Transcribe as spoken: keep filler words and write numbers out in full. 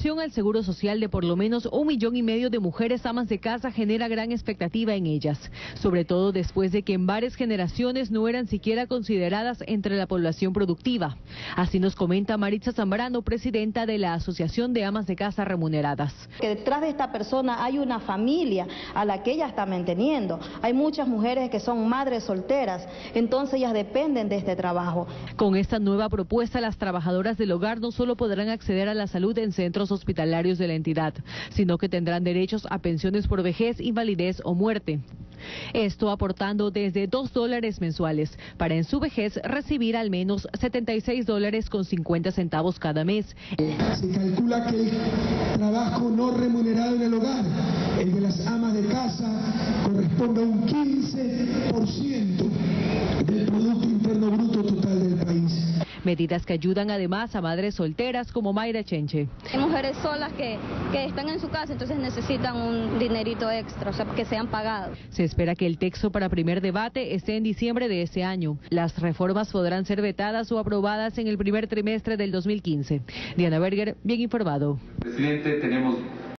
afiliación al Seguro Social de por lo menos un millón y medio de mujeres amas de casa genera gran expectativa en ellas, sobre todo después de que en varias generaciones no eran siquiera consideradas entre la población productiva. Así nos comenta Maritza Zambrano, presidenta de la Asociación de Amas de Casa Remuneradas. Que detrás de esta persona hay una familia a la que ella está manteniendo. Hay muchas mujeres que son madres solteras, entonces ellas dependen de este trabajo. Con esta nueva propuesta, las trabajadoras del hogar no solo podrán acceder a la salud en centros hospitalarios de la entidad, sino que tendrán derechos a pensiones por vejez, invalidez o muerte. Esto aportando desde dos dólares mensuales, para en su vejez recibir al menos setenta y seis dólares con cincuenta centavos cada mes. Se calcula que el trabajo no remunerado en el hogar, el de las amas de casa, corresponde a un quince por ciento del Producto Interno Bruto total del país. Medidas que ayudan además a madres solteras como Mayra Chenche. Hay mujeres solas que, que están en su casa, entonces necesitan un dinerito extra, o sea, que sean pagados. Se espera que el texto para primer debate esté en diciembre de ese año. Las reformas podrán ser vetadas o aprobadas en el primer trimestre del dos mil quince. Diana Berger, bien informado. Presidente, tenemos